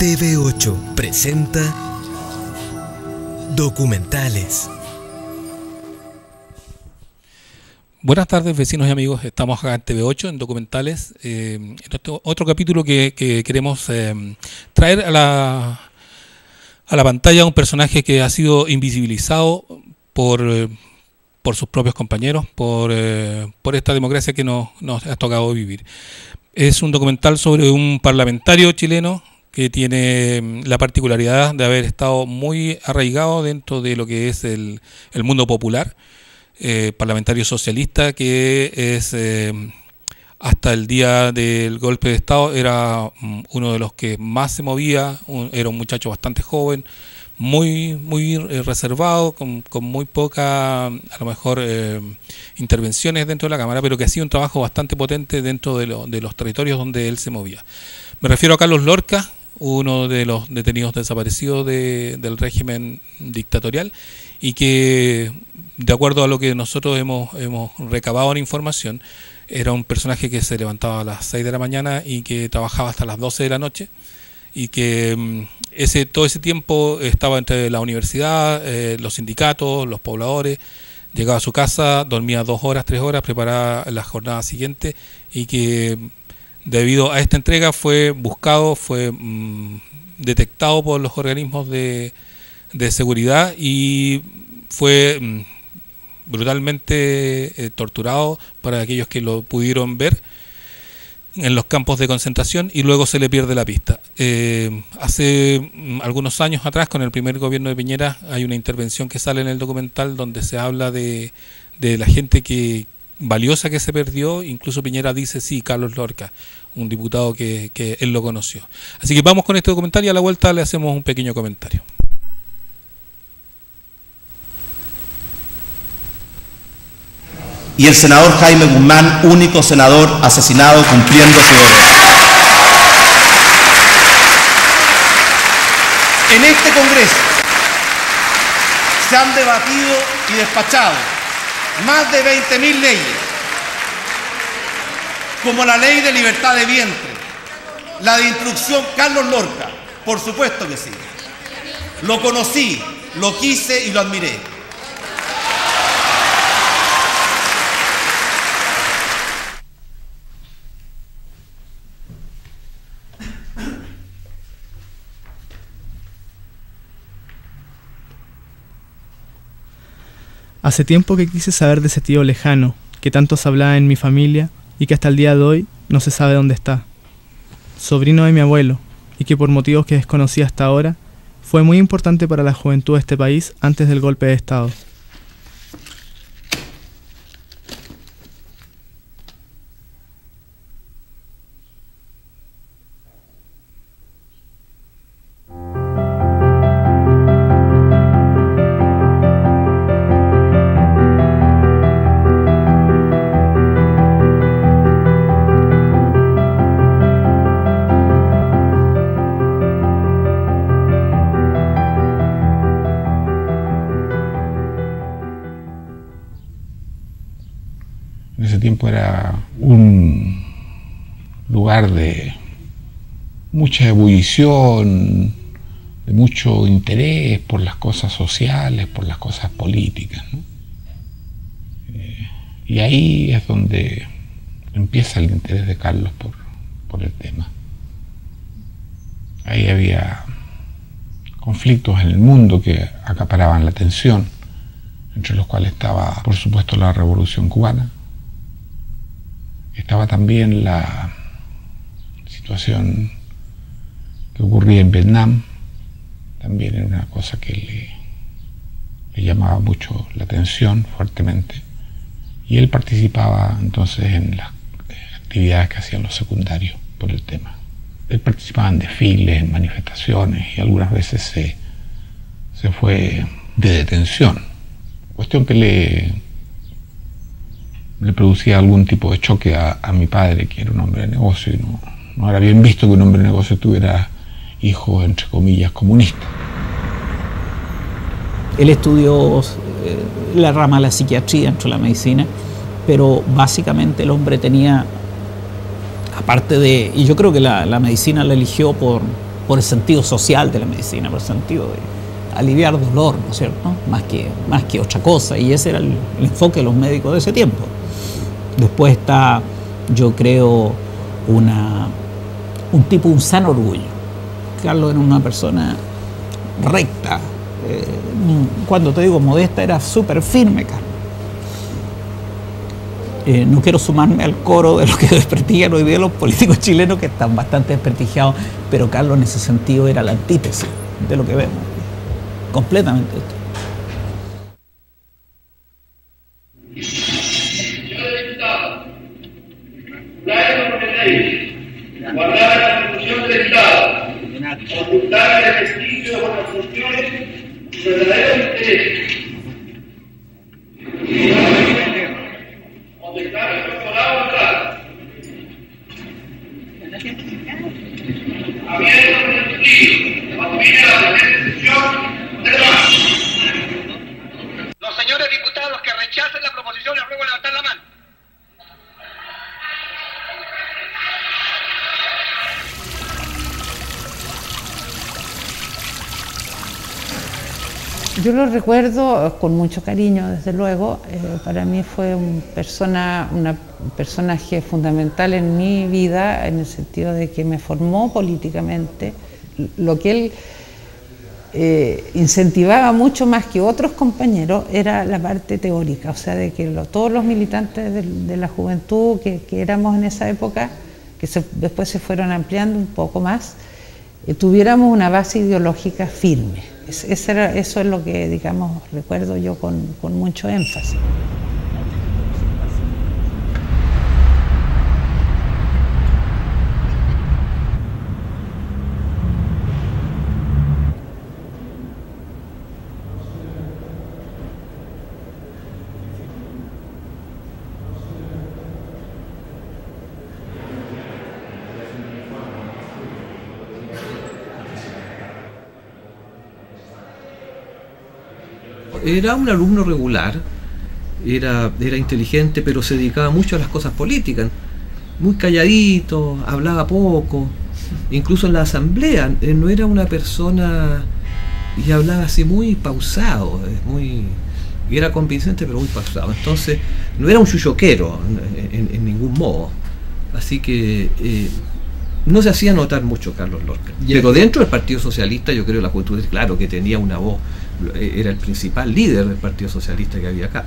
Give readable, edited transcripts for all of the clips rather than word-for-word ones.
TV8 presenta Documentales. Buenas tardes, vecinos y amigos. Estamos acá en TV8 en Documentales, en otro capítulo que queremos traer a la pantalla un personaje que ha sido invisibilizado por sus propios compañeros, por esta democracia que nos ha tocado vivir. Es un documental sobre un parlamentario chileno que tiene la particularidad de haber estado muy arraigado dentro de lo que es el mundo popular, parlamentario socialista, que es hasta el día del golpe de Estado era uno de los que más se movía. Era un muchacho bastante joven, muy reservado, con muy poca, a lo mejor, intervenciones dentro de la Cámara, pero que hacía un trabajo bastante potente dentro de los territorios donde él se movía. Me refiero a Carlos Lorca, uno de los detenidos desaparecidos del régimen dictatorial, y que, de acuerdo a lo que nosotros hemos recabado en información, era un personaje que se levantaba a las 6 de la mañana y que trabajaba hasta las 12 de la noche, y que todo ese tiempo estaba entre la universidad, los sindicatos, los pobladores. Llegaba a su casa, dormía 2 horas, 3 horas, preparaba la jornada siguiente, y que debido a esta entrega fue buscado, fue detectado por los organismos de seguridad y fue brutalmente torturado, para aquellos que lo pudieron ver, en los campos de concentración, y luego se le pierde la pista. Hace algunos años atrás, con el primer gobierno de Piñera, hay una intervención que sale en el documental donde se habla de la gente valiosa que se perdió. Incluso Piñera dice, sí, Carlos Lorca, un diputado que él lo conoció. Así que vamos con este documental y a la vuelta le hacemos un pequeño comentario. Y el senador Jaime Guzmán, único senador asesinado cumpliendo su deber. En este Congreso se han debatido y despachado más de 20.000 leyes, como la ley de libertad de vientre, la de instrucción. Carlos Lorca, por supuesto que sí. Lo conocí, lo quise y lo admiré. Hace tiempo que quise saber de ese tío lejano, que tanto se hablaba en mi familia y que hasta el día de hoy no se sabe dónde está. Sobrino de mi abuelo, y que por motivos que desconocí hasta ahora, fue muy importante para la juventud de este país antes del golpe de Estado. En ese tiempo era un lugar de mucha ebullición, de mucho interés por las cosas sociales, por las cosas políticas, ¿no? Y ahí es donde empieza el interés de Carlos por el tema. Ahí había conflictos en el mundo que acaparaban la atención, entre los cuales estaba, por supuesto, la Revolución Cubana. Estaba también la situación que ocurría en Vietnam. También era una cosa que le llamaba mucho la atención, fuertemente. Y él participaba entonces en las actividades que hacían los secundarios por el tema. Él participaba en desfiles, en manifestaciones, y algunas veces se fue de detención. Cuestión que le producía algún tipo de choque a mi padre, que era un hombre de negocio, y no era bien visto que un hombre de negocio tuviera hijos, entre comillas, comunistas. Él estudió la rama de la psiquiatría dentro de la medicina, pero básicamente el hombre tenía, aparte de, y yo creo que la medicina la eligió por el sentido social de la medicina, por el sentido de aliviar dolor, ¿no es cierto? Más que otra cosa, y ese era el enfoque de los médicos de ese tiempo. Después está, yo creo, un sano orgullo. Carlos era una persona recta, cuando te digo modesta, era súper firme, Carlos. No quiero sumarme al coro de lo que desprestigian hoy día los políticos chilenos, que están bastante desprestigiados, pero Carlos en ese sentido era la antítesis de lo que vemos, completamente. Señores diputados, traemos por ley, guardar la Constitución del Estado, ocultar el ejercicio de buenas funciones y verdaderos intereses. Donde está el doctorado atrás, habiendo permitido la primera de la sesión de debate. Los señores diputados que rechacen la proposición les ruego levantar la mano. Yo lo recuerdo con mucho cariño, desde luego. Para mí fue un personaje fundamental en mi vida, en el sentido de que me formó políticamente. Lo que él incentivaba mucho más que otros compañeros era la parte teórica, o sea, de que todos los militantes de la juventud que éramos en esa época, que después se fueron ampliando un poco más, tuviéramos una base ideológica firme. Eso es lo que, digamos, recuerdo yo con mucho énfasis. Era un alumno regular, era inteligente, pero se dedicaba mucho a las cosas políticas, muy calladito, hablaba poco, incluso en la asamblea no era una persona, y hablaba así muy pausado, y era convincente pero muy pausado, entonces no era un chuchoquero en ningún modo, así que no se hacía notar mucho Carlos Lorca, pero dentro del Partido Socialista yo creo la juventud, claro que tenía una voz, era el principal líder del Partido Socialista que había acá.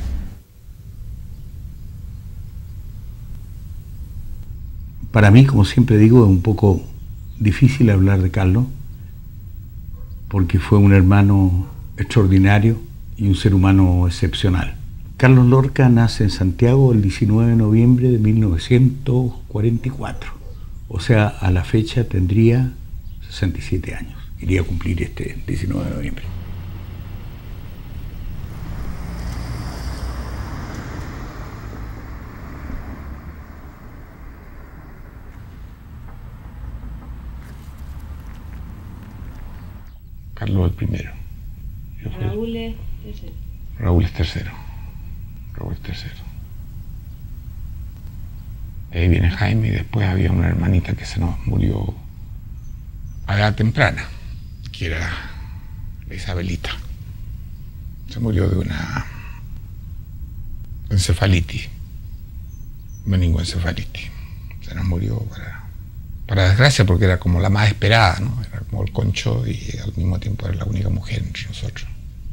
Para mí, como siempre digo, es un poco difícil hablar de Carlos, porque fue un hermano extraordinario y un ser humano excepcional. Carlos Lorca nace en Santiago el 19 de noviembre de 1944, o sea, a la fecha tendría 67 años, iría a cumplir este 19 de noviembre. Carlos el primero. Raúl es tercero. Raúl es tercero. Raúl es tercero. Ahí viene Jaime y después había una hermanita que se nos murió a edad temprana, que era Isabelita. Se murió de una encefalitis, meningoencefalitis. Se nos murió para desgracia, porque era como la más esperada, ¿no? Era como el concho y al mismo tiempo era la única mujer entre nosotros.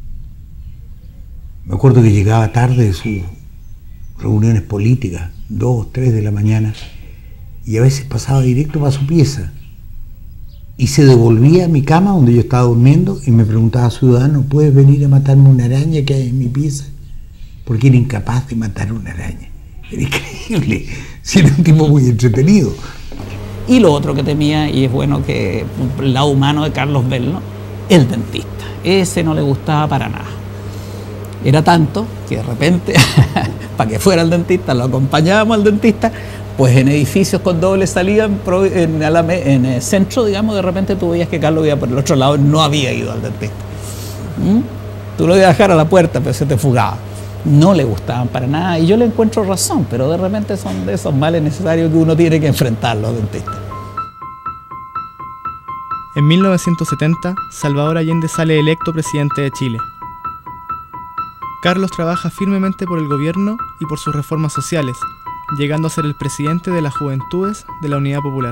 Me acuerdo que llegaba tarde de sus reuniones políticas, 2, 3 de la mañana, y a veces pasaba directo para su pieza y se devolvía a mi cama donde yo estaba durmiendo y me preguntaba: ciudadano, ¿puedes venir a matarme una araña que hay en mi pieza? Porque era incapaz de matar una araña. Era increíble, si era un tipo muy entretenido. Y lo otro que temía, y es bueno que el lado humano de Carlos verlo, el dentista. Ese no le gustaba para nada. Era tanto que de repente, para que fuera el dentista, lo acompañábamos al dentista, pues en edificios con doble salida, en el centro, digamos, de repente tú veías que Carlos iba por el otro lado, no había ido al dentista. Tú lo ibas a dejar a la puerta, pero se te fugaba. No le gustaban para nada, y yo le encuentro razón, pero de repente son de esos males necesarios que uno tiene que enfrentar, los dentistas. En 1970, Salvador Allende sale electo presidente de Chile. Carlos trabaja firmemente por el gobierno y por sus reformas sociales, llegando a ser el presidente de las Juventudes de la Unidad Popular.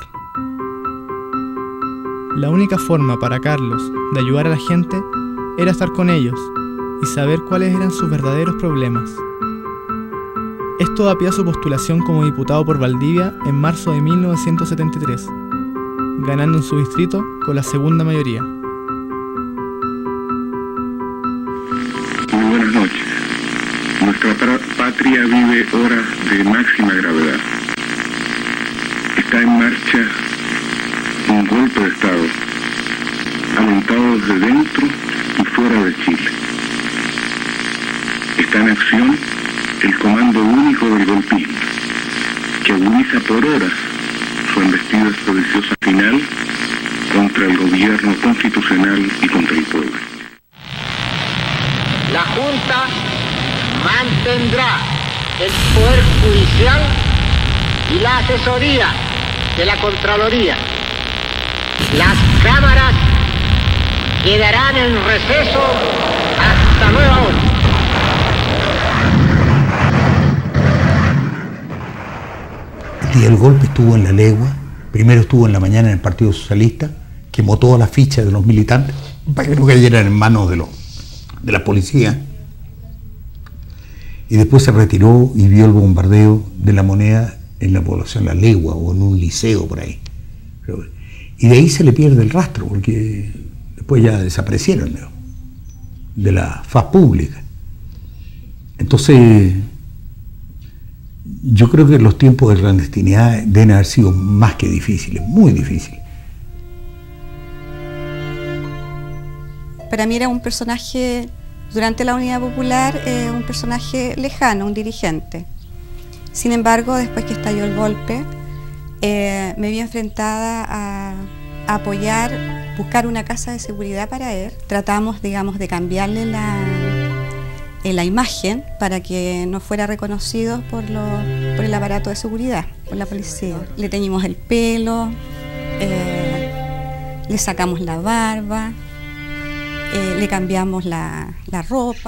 La única forma para Carlos de ayudar a la gente era estar con ellos y saber cuáles eran sus verdaderos problemas. Esto da pie a su postulación como diputado por Valdivia en marzo de 1973, ganando en su distrito con la segunda mayoría. Muy buenas noches. Nuestra patria vive horas de máxima gravedad. Está en marcha un golpe de Estado, alentado desde dentro y fuera de Chile. Está en acción el Comando Único del Golpismo, que agoniza por horas su embestida sediciosa final contra el gobierno constitucional y contra el pueblo. La Junta mantendrá el Poder Judicial y la asesoría de la Contraloría. Las cámaras quedarán en receso hasta nueva orden. El día del golpe estuvo en La Legua, primero estuvo en la mañana en el Partido Socialista, quemó todas las fichas de los militantes para que no cayeran en manos de la policía, y después se retiró y vio el bombardeo de La Moneda en la población La Legua o en un liceo por ahí. Y de ahí se le pierde el rastro, porque después ya desaparecieron, ¿no?, de la faz pública. Entonces, yo creo que los tiempos de clandestinidad deben haber sido más que difíciles, muy difíciles. Para mí era un personaje, durante la Unidad Popular, un personaje lejano, un dirigente. Sin embargo, después que estalló el golpe, me vi enfrentada a apoyar, buscar una casa de seguridad para él. Tratamos, digamos, de cambiarle la imagen para que no fuera reconocido por el aparato de seguridad, por la policía. Le teñimos el pelo, le sacamos la barba, le cambiamos la ropa.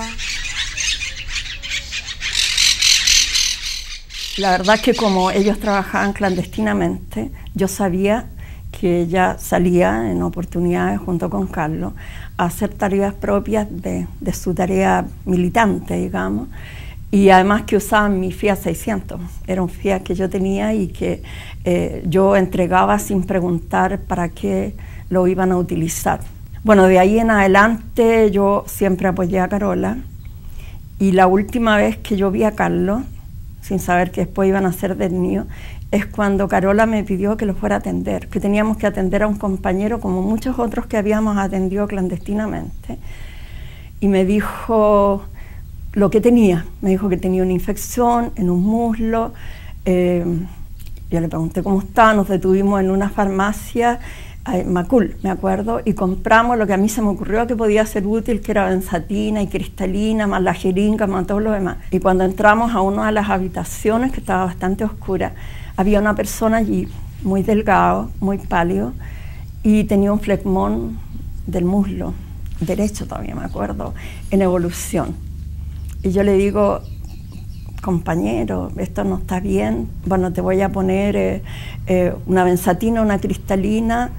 La verdad es que como ellos trabajaban clandestinamente, yo sabía que ella salía en oportunidades junto con Carlos a hacer tareas propias de su tarea militante, digamos, y además que usaban mi Fiat 600. Era un Fiat que yo tenía y que yo entregaba sin preguntar para qué lo iban a utilizar. Bueno, de ahí en adelante yo siempre apoyé a Carola, y la última vez que yo vi a Carlos, sin saber que después iban a ser detenidos, es cuando Carola me pidió que lo fuera a atender, que teníamos que atender a un compañero como muchos otros que habíamos atendido clandestinamente, y me dijo lo que tenía. Me dijo que tenía una infección en un muslo. Yo le pregunté cómo estaba, nos detuvimos en una farmacia, Macul, me acuerdo, y compramos lo que a mí se me ocurrió que podía ser útil, que era benzatina y cristalina, más la jeringa, más todo lo demás. Y cuando entramos a una de las habitaciones, que estaba bastante oscura, había una persona allí, muy delgado, muy pálido, y tenía un flegmón del muslo derecho, todavía me acuerdo, en evolución. Y yo le digo, compañero, esto no está bien, bueno, te voy a poner una benzatina, una cristalina,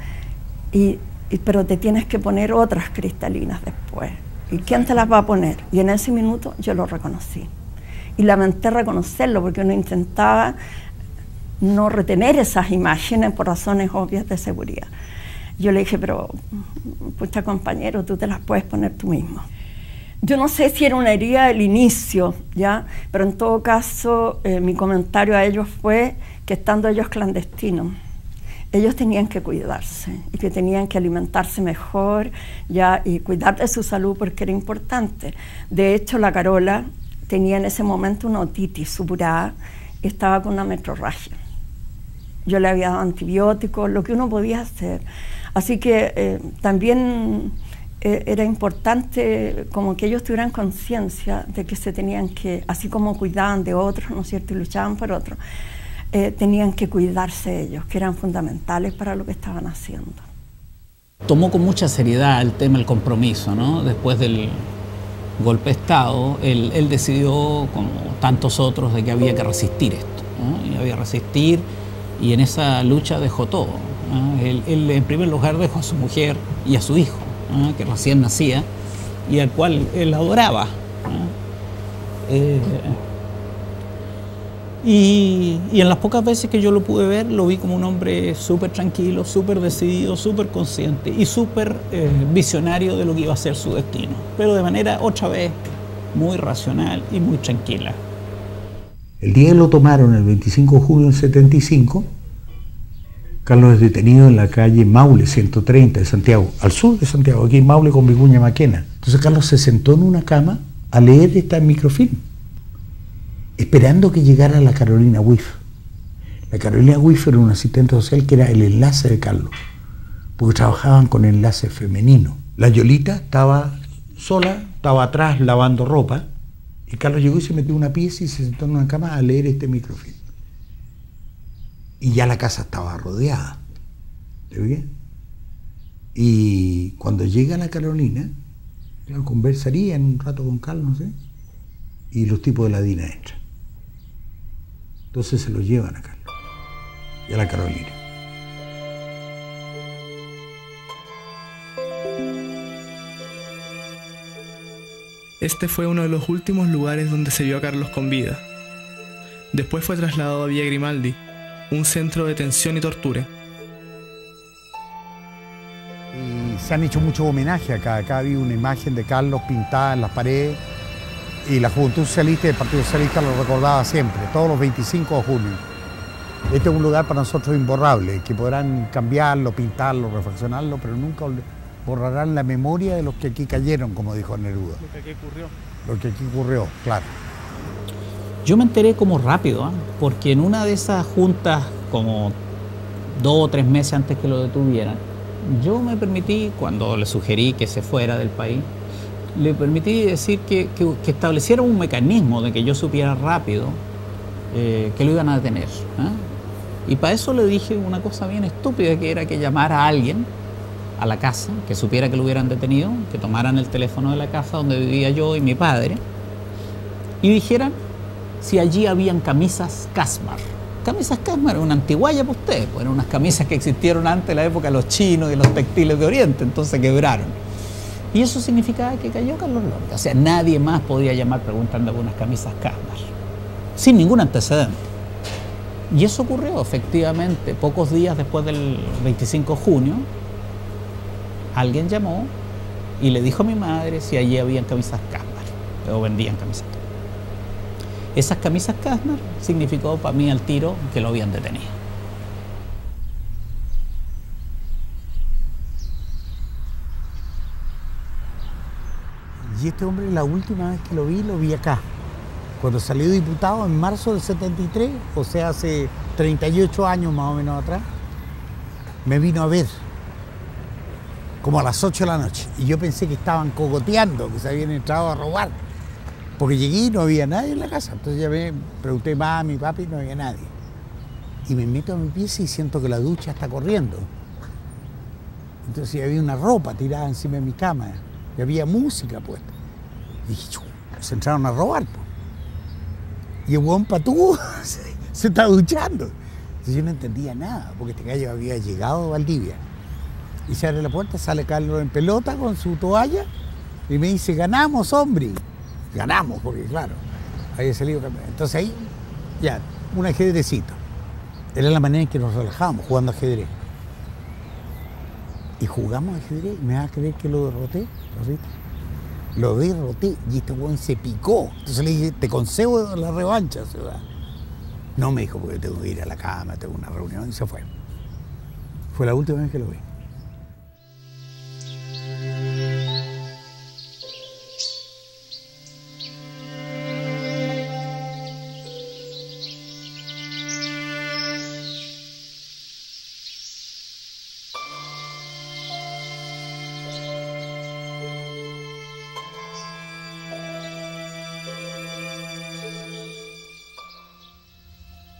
pero te tienes que poner otras cristalinas después. ¿Y quién te las va a poner? Y en ese minuto yo lo reconocí. Y lamenté reconocerlo porque uno intentaba no retener esas imágenes por razones obvias de seguridad. Yo le dije, pero, pucha compañero, tú te las puedes poner tú mismo. Yo no sé si era una herida del inicio, ¿ya? Pero en todo caso, mi comentario a ellos fue que estando ellos clandestinos, ellos tenían que cuidarse y que tenían que alimentarse mejor, ¿ya? Y cuidar de su salud porque era importante. De hecho, la Carola tenía en ese momento una otitis supurada y estaba con una metrorragia. Yo le había dado antibióticos, lo que uno podía hacer. Así que también era importante como que ellos tuvieran conciencia de que se tenían que, así como cuidaban de otros, ¿no es cierto?, y luchaban por otros, tenían que cuidarse ellos, que eran fundamentales para lo que estaban haciendo. Tomó con mucha seriedad el tema del compromiso, ¿no? Después del golpe de Estado, él decidió, como tantos otros, de que había que resistir esto, ¿no? Y había que resistir, y en esa lucha dejó todo, ¿no? Él en primer lugar dejó a su mujer y a su hijo, ¿no? Que recién nacía y al cual él adoraba, ¿no? Y en las pocas veces que yo lo pude ver, lo vi como un hombre súper tranquilo, súper decidido, súper consciente y súper visionario de lo que iba a ser su destino, pero de manera, otra vez, muy racional y muy tranquila. El día que lo tomaron, el 25 de junio del 75, Carlos es detenido en la calle Maule 130 de Santiago, al sur de Santiago, aquí en Maule con Vicuña Maquena. Entonces Carlos se sentó en una cama a leer esta microfilm, esperando que llegara la Carolina Wiff. La Carolina Wiff era un asistente social que era el enlace de Carlos, porque trabajaban con enlace femenino. La Yolita estaba sola, estaba atrás lavando ropa, y Carlos llegó y se metió en una pieza y se sentó en una cama a leer este microfilm. Y ya la casa estaba rodeada. ¿Te bien? Y cuando llega la Carolina, claro, conversarían un rato con Carlos, no sé, y los tipos de la DINA entran. Entonces se lo llevan a Carlos y a la Carolina. Este fue uno de los últimos lugares donde se vio a Carlos con vida. Después fue trasladado a Villa Grimaldi, un centro de detención y tortura. Y se han hecho muchos homenajes acá. Acá había una imagen de Carlos pintada en las paredes. Y la Juventud Socialista y el Partido Socialista lo recordaba siempre, todos los 25 de junio. Este es un lugar para nosotros imborrable, que podrán cambiarlo, pintarlo, refaccionarlo, pero nunca borrarán la memoria de los que aquí cayeron, como dijo Neruda. Lo que aquí ocurrió. Lo que aquí ocurrió, claro. Yo me enteré como rápido, porque en una de esas juntas, como 2 o 3 meses antes que lo detuvieran, yo me permití, cuando le sugerí que se fuera del país, le permití decir que estableciera un mecanismo de que yo supiera rápido que lo iban a detener, ¿eh? Y para eso le dije una cosa bien estúpida, que era que llamara a alguien a la casa, que supiera que lo hubieran detenido, que tomaran el teléfono de la casa donde vivía yo y mi padre, y dijeran si allí habían camisas Casmar. Camisas Casmar era una antigualla para ustedes, pues eran unas camisas que existieron antes de la época de los chinos y los textiles de Oriente, entonces quebraron. Y eso significaba que cayó Carlos Lorca. O sea, nadie más podía llamar preguntando por unas camisas Casmar, sin ningún antecedente. Y eso ocurrió, efectivamente, pocos días después del 25 de junio, alguien llamó y le dijo a mi madre si allí habían camisas Casmar, o vendían camisas Casmar. Esas camisas Casmar significó para mí al tiro que lo habían detenido. Y este hombre, la última vez que lo vi acá, cuando salió diputado en marzo del 73, o sea, hace 38 años más o menos atrás, me vino a ver, como a las 8 de la noche, y yo pensé que estaban cogoteando, que se habían entrado a robar, porque llegué y no había nadie en la casa. Entonces ya me pregunté, mami, papi, no había nadie. Y me meto a mi pieza y siento que la ducha está corriendo. Entonces había una ropa tirada encima de mi cama, y había música puesta. Y dije, se entraron a robar, po. Y el huevón patudo se está duchando. Entonces yo no entendía nada, porque este gallo había llegado a Valdivia. Y se abre la puerta, sale Carlos en pelota con su toalla y me dice, ganamos, hombre. Ganamos, porque claro, había salido campeón. Entonces ahí, ya, un ajedrecito. Era la manera en que nos relajábamos, jugando ajedrez. Y jugamos ajedrez, y me vas a creer que lo derroté, ¿lo viste? Lo derroté y este huevón se picó. Entonces le dije, te concedo la revancha, ciudad. No, me dijo, porque tengo que ir a la cama, tengo una reunión, y se fue. Fue la última vez que lo vi.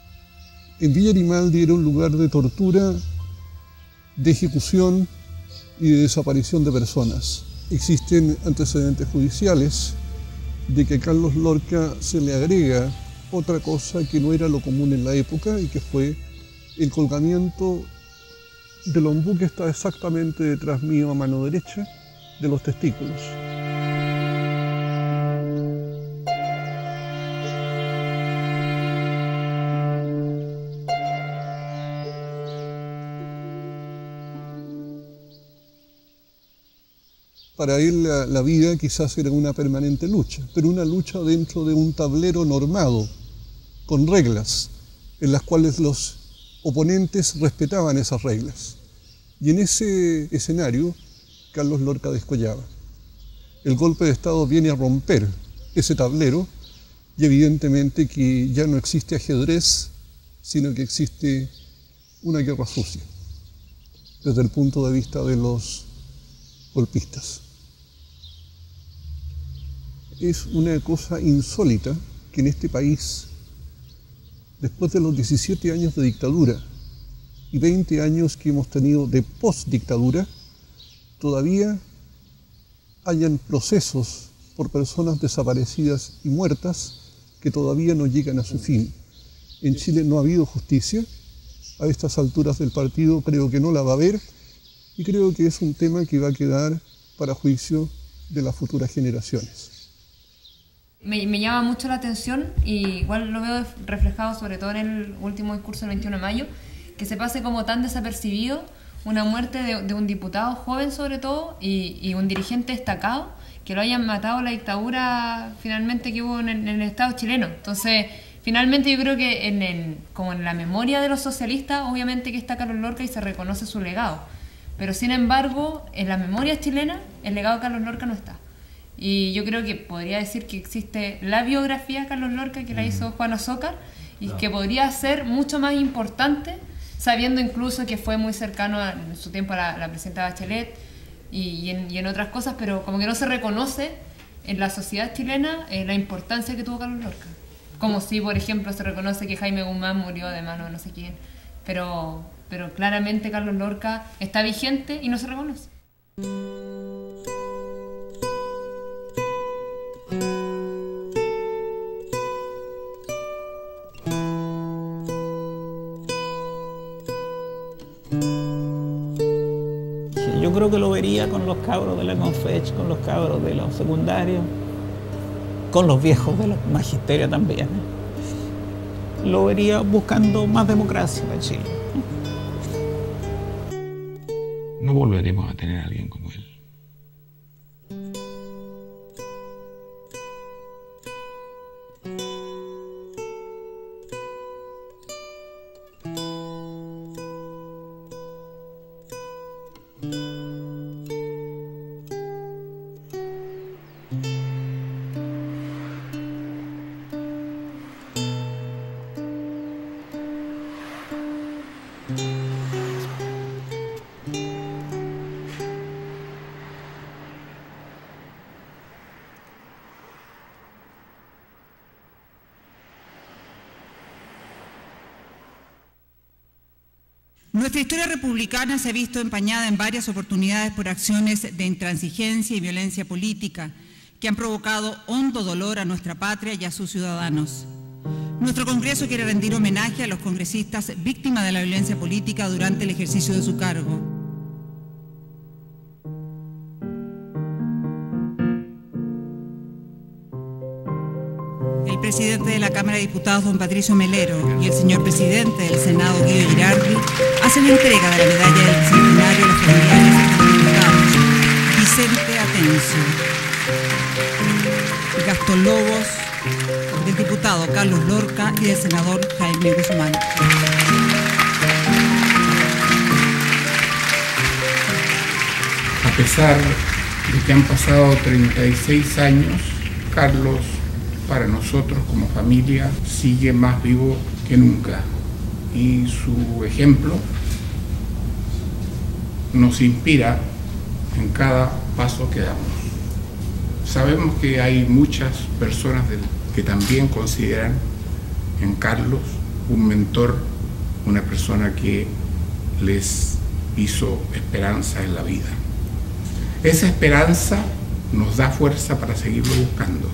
En Villa Grimaldi era un lugar de tortura, de ejecución y de desaparición de personas. Existen antecedentes judiciales de que a Carlos Lorca se le agrega otra cosa que no era lo común en la época y que fue el colgamiento del ombú que está exactamente detrás mío a mano derecha de los testículos. Para él la vida quizás era una permanente lucha, pero una lucha dentro de un tablero normado, con reglas, en las cuales los oponentes respetaban esas reglas. Y en ese escenario, Carlos Lorca descollaba. El golpe de Estado viene a romper ese tablero y evidentemente que ya no existe ajedrez, sino que existe una guerra sucia, desde el punto de vista de los golpistas. Es una cosa insólita que en este país, después de los 17 años de dictadura y 20 años que hemos tenido de post-dictadura, todavía hayan procesos por personas desaparecidas y muertas que todavía no llegan a su fin. En Chile no ha habido justicia. A estas alturas del partido creo que no la va a haber y creo que es un tema que va a quedar para juicio de las futuras generaciones. Me llama mucho la atención, y igual lo veo reflejado sobre todo en el último discurso del 21 de mayo, que se pase como tan desapercibido una muerte de un diputado joven sobre todo y un dirigente destacado, que lo hayan matado la dictadura finalmente que hubo en el Estado chileno. Entonces, finalmente yo creo que como en la memoria de los socialistas, obviamente que está Carlos Lorca y se reconoce su legado, pero sin embargo, en la memoria chilena, el legado de Carlos Lorca no está. Y yo creo que podría decir que existe la biografía de Carlos Lorca que la hizo Juan Azócar y que podría ser mucho más importante, sabiendo incluso que fue muy cercano en su tiempo a la presidenta Bachelet y en otras cosas, pero como que no se reconoce en la sociedad chilena la importancia que tuvo Carlos Lorca. Como si, por ejemplo, se reconoce que Jaime Guzmán murió de mano de no sé quién, pero claramente Carlos Lorca está vigente y no se reconoce. Yo creo que lo vería con los cabros de la Confech, con los cabros de los secundarios, con los viejos de los magisterios también. Lo vería buscando más democracia en Chile. No volveremos a tener a alguien como él. Nuestra historia republicana se ha visto empañada en varias oportunidades por acciones de intransigencia y violencia política que han provocado hondo dolor a nuestra patria y a sus ciudadanos. Nuestro Congreso quiere rendir homenaje a los congresistas víctimas de la violencia política durante el ejercicio de su cargo. El presidente de la Cámara de Diputados, don Patricio Melero, y el señor presidente del Senado, Guido Girardi, hacen entrega de la medalla del Bicentenario a los familiares de los diputados Vicente Atencio, Gastón Lobos, del diputado Carlos Lorca y del senador Jaime Guzmán. A pesar de que han pasado 36 años, Carlos, para nosotros como familia, sigue más vivo que nunca. Y su ejemplo nos inspira en cada paso que damos. Sabemos que hay muchas personas que también consideran en Carlos un mentor, una persona que les hizo esperanza en la vida. Esa esperanza nos da fuerza para seguirlo buscando.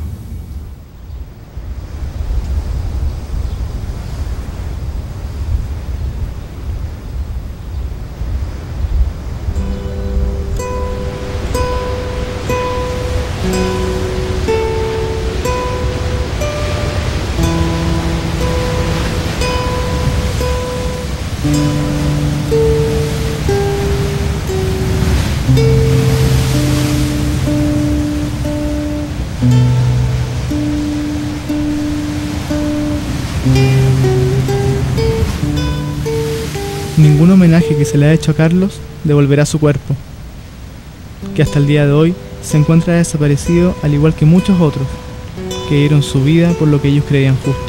Ningún homenaje que se le ha hecho a Carlos devolverá su cuerpo, que hasta el día de hoy se encuentra desaparecido, al igual que muchos otros que dieron su vida por lo que ellos creían justo.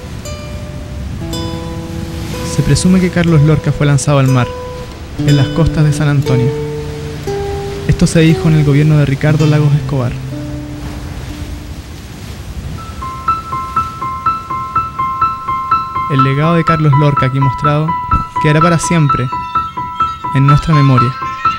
Se presume que Carlos Lorca fue lanzado al mar, en las costas de San Antonio. Esto se dijo en el gobierno de Ricardo Lagos Escobar. El legado de Carlos Lorca aquí mostrado quedará para siempre en nuestra memoria.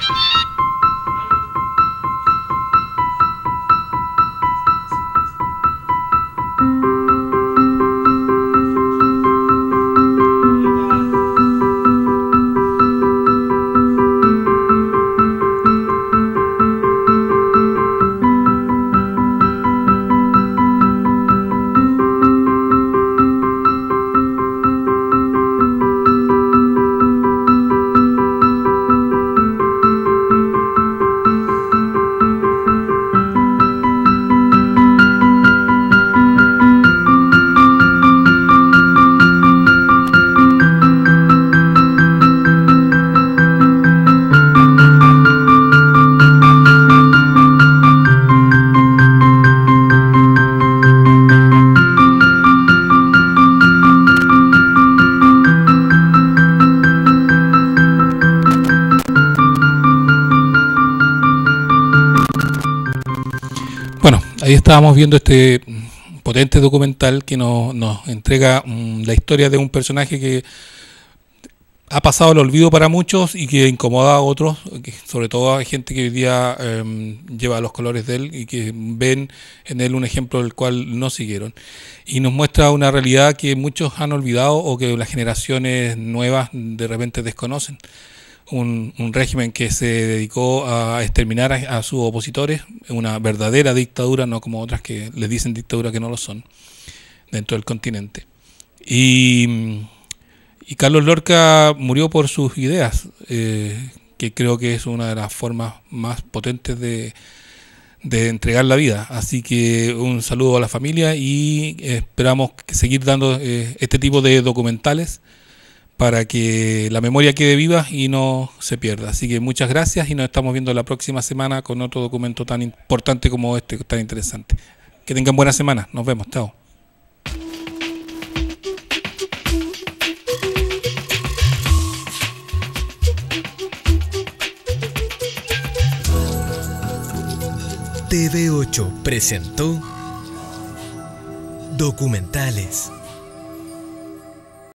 Ahí estábamos viendo este potente documental que nos entrega la historia de un personaje que ha pasado al olvido para muchos y que incomoda a otros, sobre todo a gente que hoy día lleva los colores de él y que ven en él un ejemplo del cual no siguieron. Y nos muestra una realidad que muchos han olvidado o que las generaciones nuevas de repente desconocen. Un régimen que se dedicó a exterminar a sus opositores, una verdadera dictadura, no como otras que les dicen dictadura que no lo son, dentro del continente. Y Carlos Lorca murió por sus ideas, que creo que es una de las formas más potentes de entregar la vida. Así que un saludo a la familia y esperamos seguir dando este tipo de documentales para que la memoria quede viva y no se pierda. Así que muchas gracias y nos estamos viendo la próxima semana con otro documento tan importante como este, tan interesante. Que tengan buena semana. Nos vemos. Chao. TV8 presentó Documentales.